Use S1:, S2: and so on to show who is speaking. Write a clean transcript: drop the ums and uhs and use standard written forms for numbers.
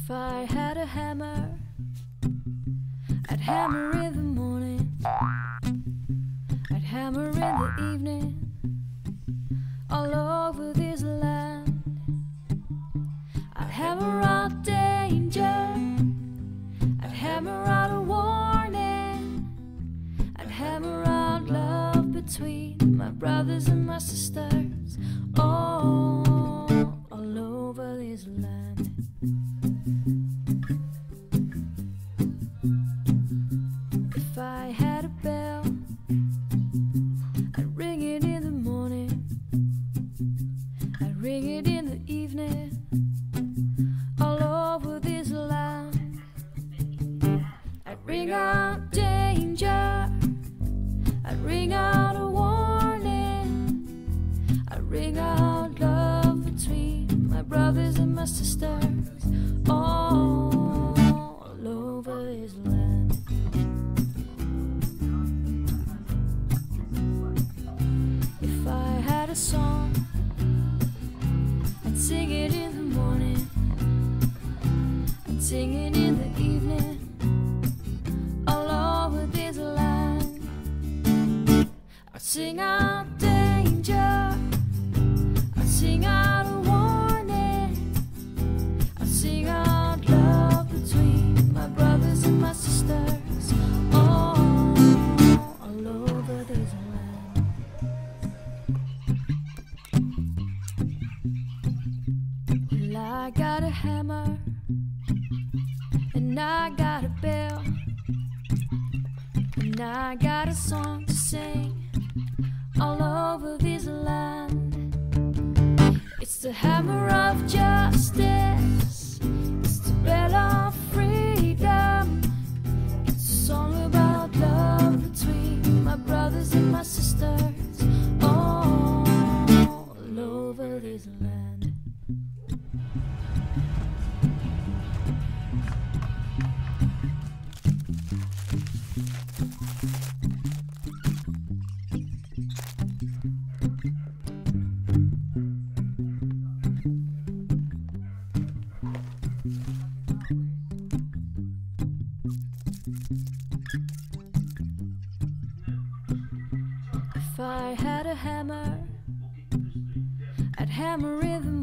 S1: If I had a hammer, I'd hammer in the morning, I'd hammer in the evening, all over this land. I'd hammer out danger, I'd hammer out a warning, I'd hammer out love between my brothers and my sisters, all over this land. If I had a bell, I'd ring it in the morning, I'd ring it in the evening, all over this land. I'd ring out danger, I'd ring out a warning, I'd ring out love between my brothers and my sisters, all over this land. If I had a song, I'd sing it in the morning, I'd sing it in the evening, all over this land. I'd sing out danger, I'd sing out a warning, I'd sing out love between my brothers and my sisters, all over this land. Well, I got a hammer and I got a bell, and I got a song to sing all over this land. It's the hammer of justice, it's the bell of freedom, it's a song about love between my brothers and my sisters, all over this land. If I had a hammer, I'd hammer in the